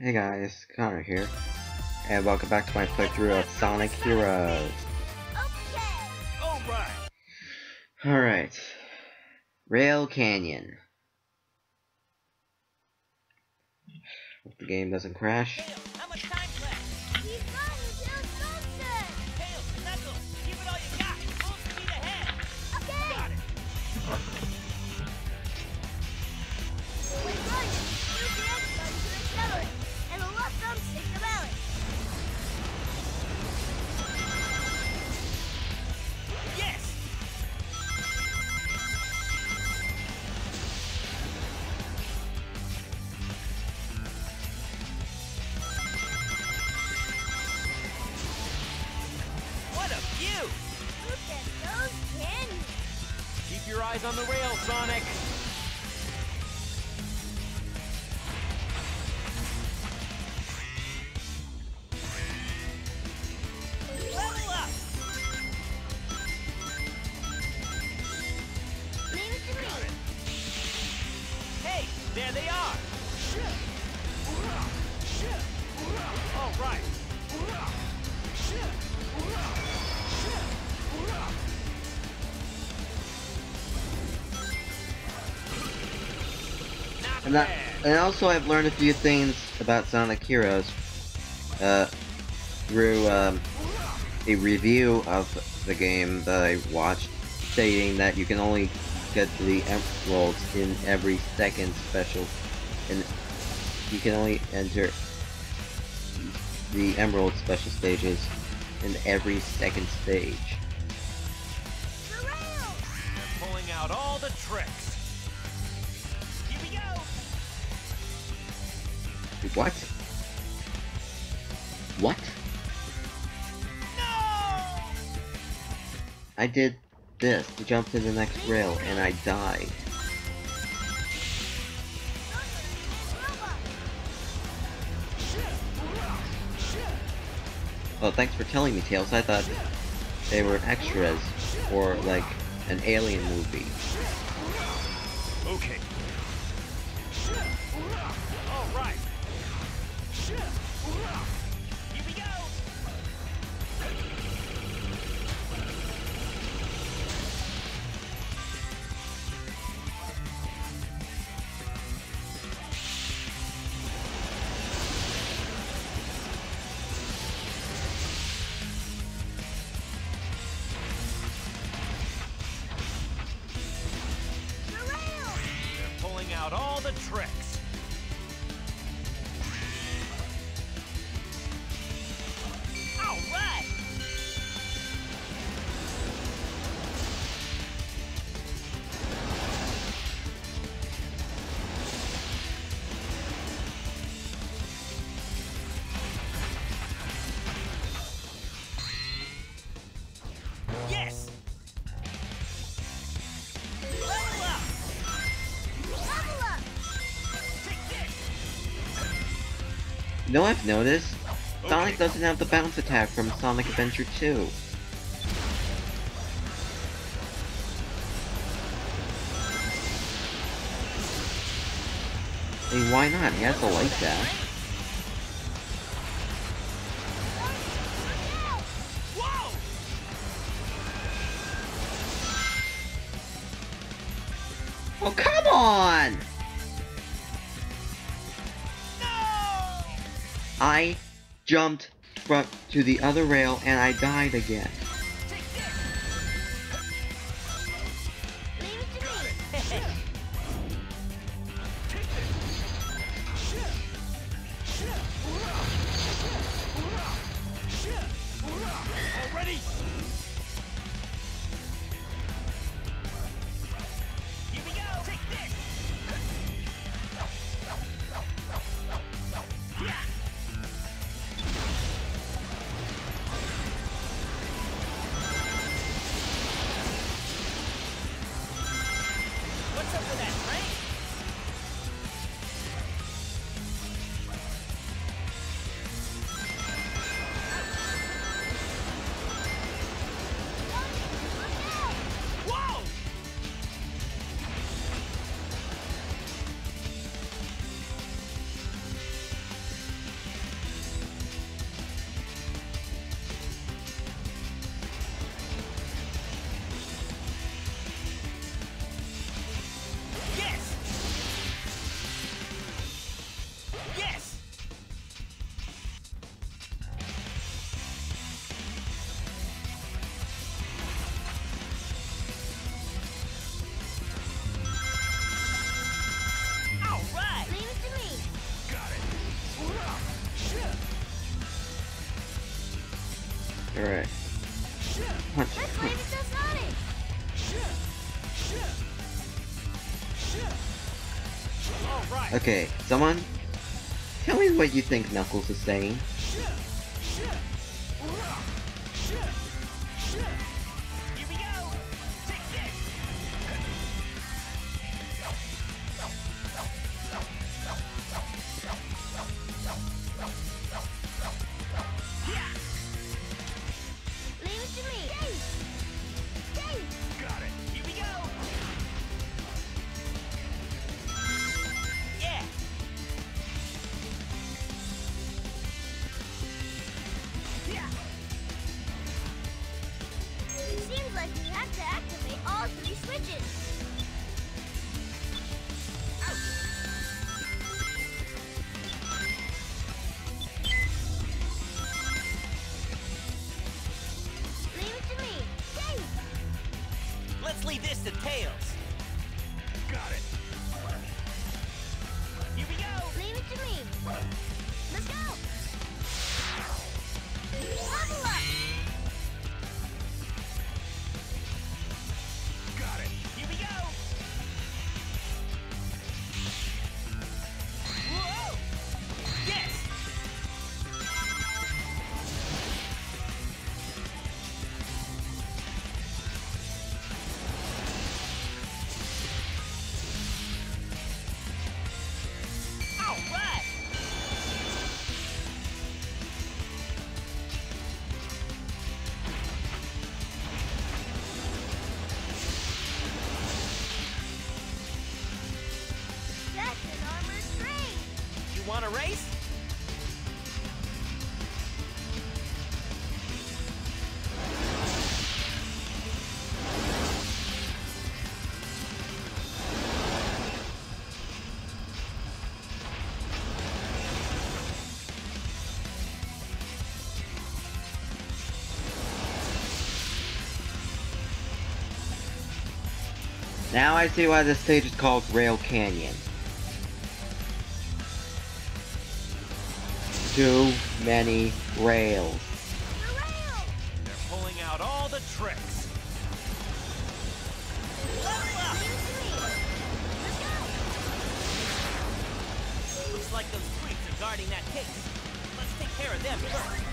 Hey guys, Connor here, and welcome back to my playthrough of Sonic Heroes. Alright. Rail Canyon. Hope the game doesn't crash. How much time left? Keep going until sunset! Tails, Knuckles, give it all you got! Full speed ahead! Okay! Got it! When running, use the X button to accelerate, and the left thumbstick to balance. Yes! What a view! Look at those canyons! Keep your eyes on the rail, Sonic! Level up! Leave it to me! Hey, there they are! All right! Not And, bad! and also I've learned a few things about Sonic Heroes through a review of the game that I watched, stating that you can only get the emeralds in every second special, and you can only enter the emerald special stages in every second stage. The rails! They're pulling out all the tricks. Here we go! What? What? No! I did this to jump to the next rail and I died. Well, thanks for telling me, Tails. I thought they were extras for, like, an alien movie. Okay. All right. Here we go. The rails! They're pulling out all the tricks. All right. Yes. Level up. Level up. Take this. You know what I've noticed? Sonic doesn't have the bounce attack from Sonic Adventure 2. I mean, why not? He has to like that. Whoa! Oh, come on! No! I jumped to the other rail and I died again. Take this. Leave it to me. Already? Here we go. Take this. Yeah. Alright. Punch, Let's punch. leave it to Sonic. All right. Okay, someone tell me what you think Knuckles is saying. Here we go. Take this. Leave it to me. Dave. Got it. Here we go. Yeah. Seems like we have to activate all 3 switches. Leave it to me. Dave. Let's leave this to Tails. Got it. Here we go. Leave it to me. Let's go. Level up. Got it. Here we go. Whoa! Yes. All right. That's an armored train. You want a race? Now I see why this stage is called Rail Canyon. Too many rails. The rail. They're pulling out all the tricks. Level up. Leave it to me. Let's go. Looks like those creeps are guarding that case. Let's take care of them first.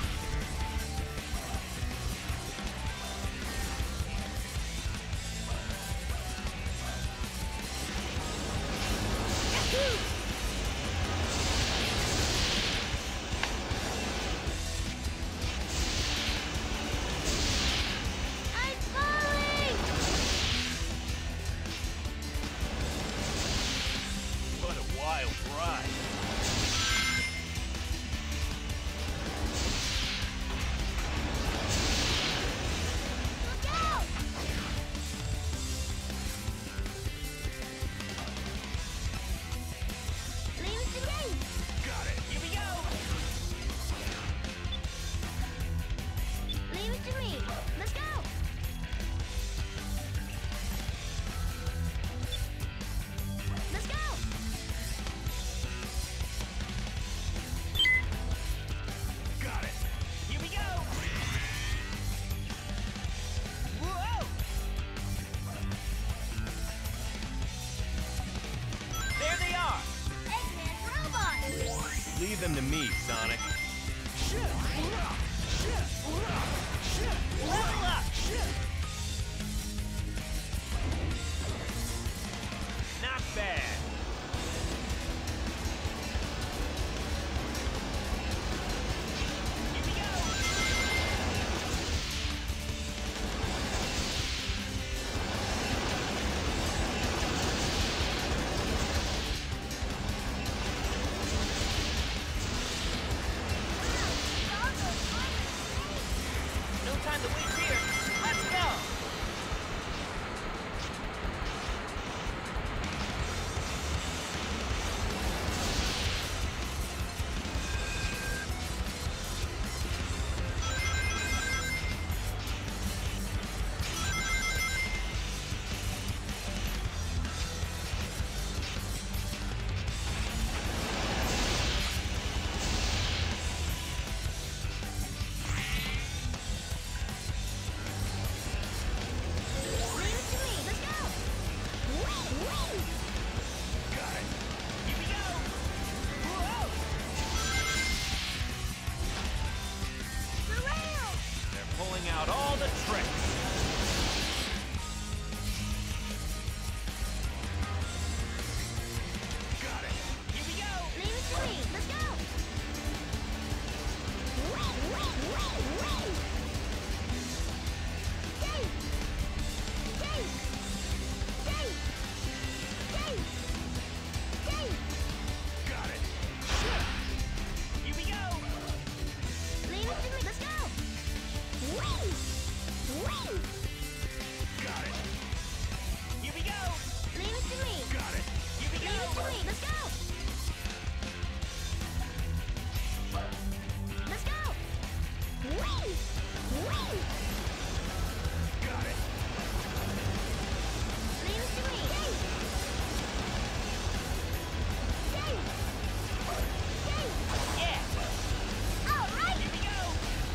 I'm falling. What a wild ride. Look out. Leave it to me. Got it. Here we go. Leave it to me. Let's go. Let's go. Got it. Here we go. Whoa! There they are. Eggman's robots. Leave them to me, Sonic. Level up. Not bad. Here we go. No time to waste here. Let's go. tricks. Got it. Here we go. Leave it to me. Let's go. Dave! Dave! Dave! Dave! Dave! Got it. Here we go. Leave it to me. Let's go. Whee! Whee! Got it. Here we go. Leave it to me. Got it. Here we Leave it to go. me. Let's go. Let's go. Whee! Whee! Got it. Leave it to me. Dave! Dave! Dave! Yeah. All right! Here we go.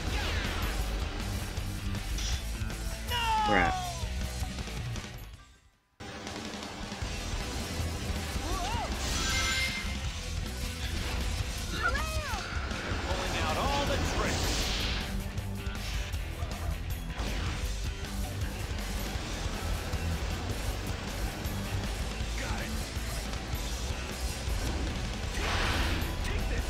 No! Crap. Pulling out all the tricks. Got it. Take this.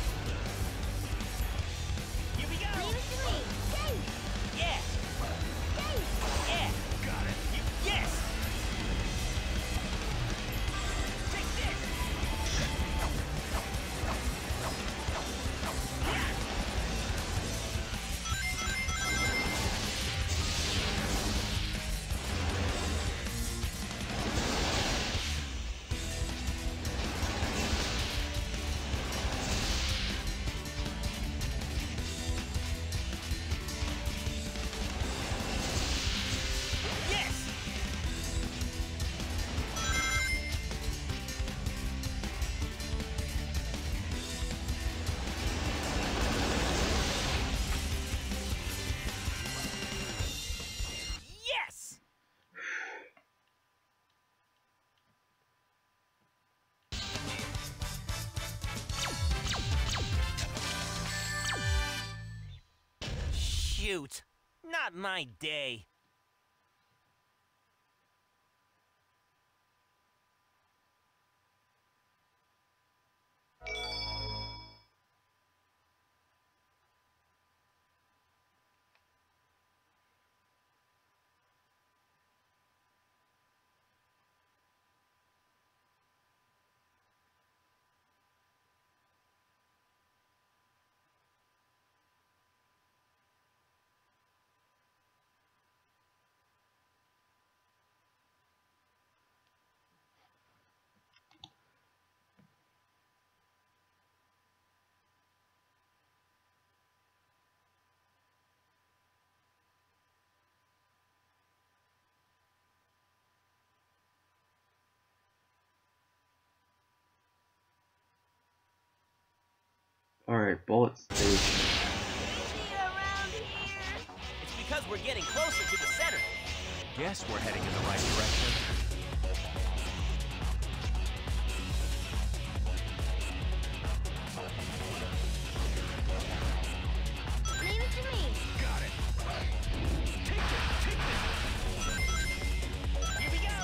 Here we go. Leave it to me. Dave! Yeah. Dave! Yeah. Got it. Yes. Take this. Yes. Yes. Shoot. Not my day. Alright, bullet station. See you around here. It's because we're getting closer to the center. Guess we're heading in the right direction. Leave it to me. Got it. Take this. Take this. Here we go.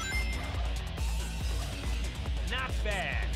Not bad.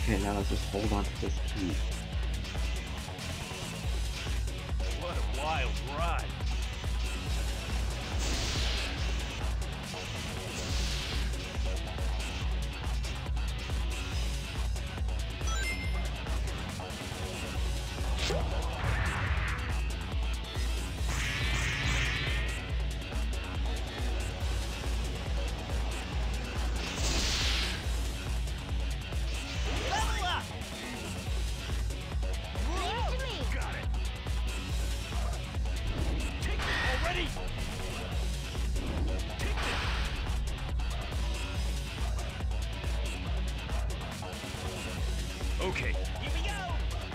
Okay, now let's just hold on to this key. What a wild ride. Level up! Leave it to me. Got it. Take it already. Take it. Okay. Here we go!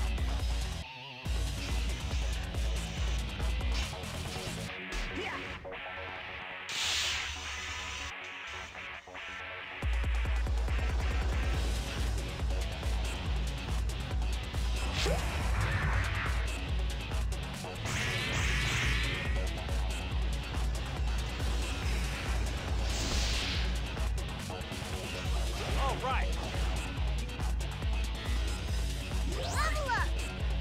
All right. Level up.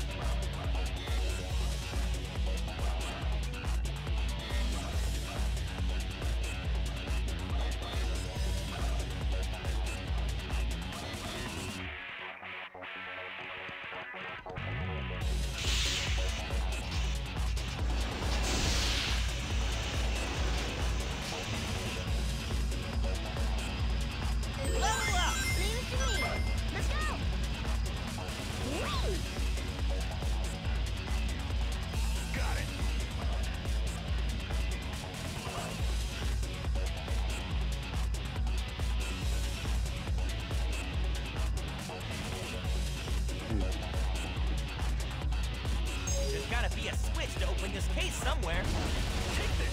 Level up! Leave it to me. Let's go. Whee! Got it. There's gotta be a switch to open this case somewhere. Take this.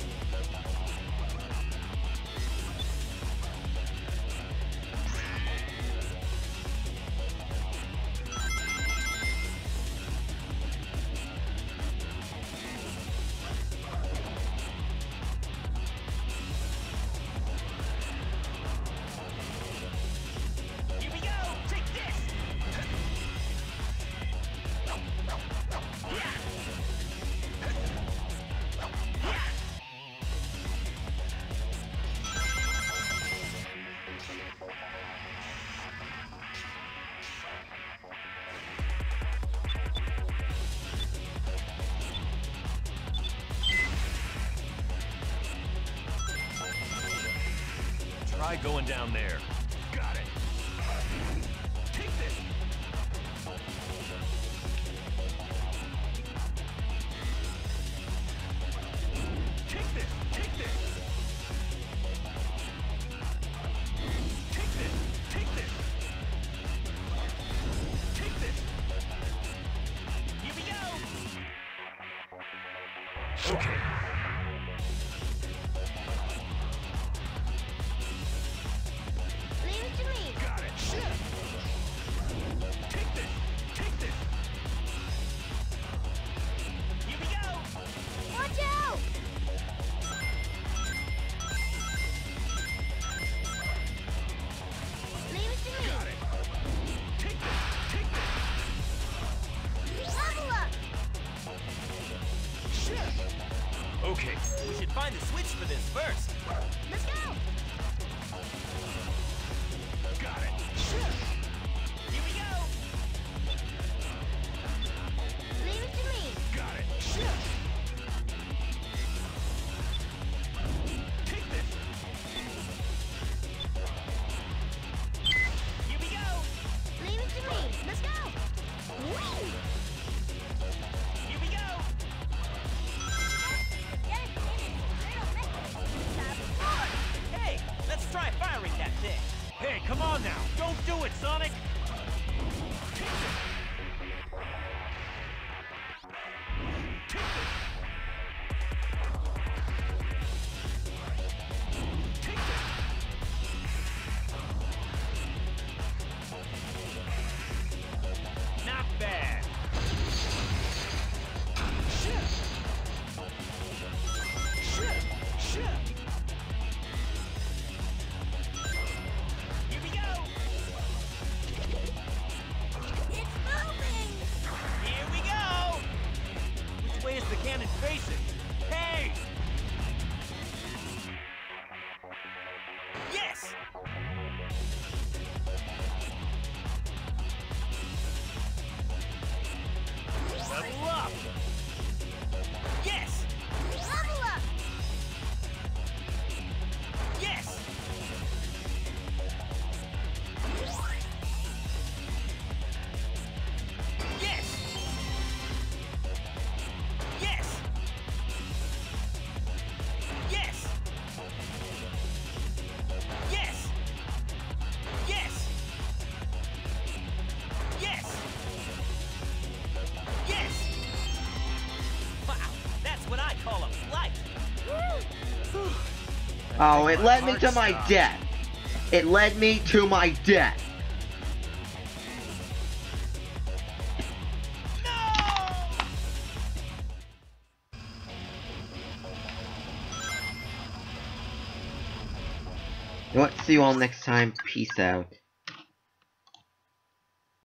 Here we go! Take this! Try going down there. Got it. Take this. Take this. Take this. Take this. Take this. Take this. Here we go! Okay. Leave it to me. Got it. Shit. Take this. Take this. Here we go! Watch out. Leave it to me. Got it. Take this. Take this. Level up. Shit. Okay. We should find the switch for this first. Let's go. Got it. Shit. Here we go! Leave it to me. Got it. Shit. Take this. Here we go! Leave it to me. Let's go. Whee! Here we go! Get it in its little mechanism. Oh, it led me to my death. It led me to my death. You know what? See you all next time. Peace out.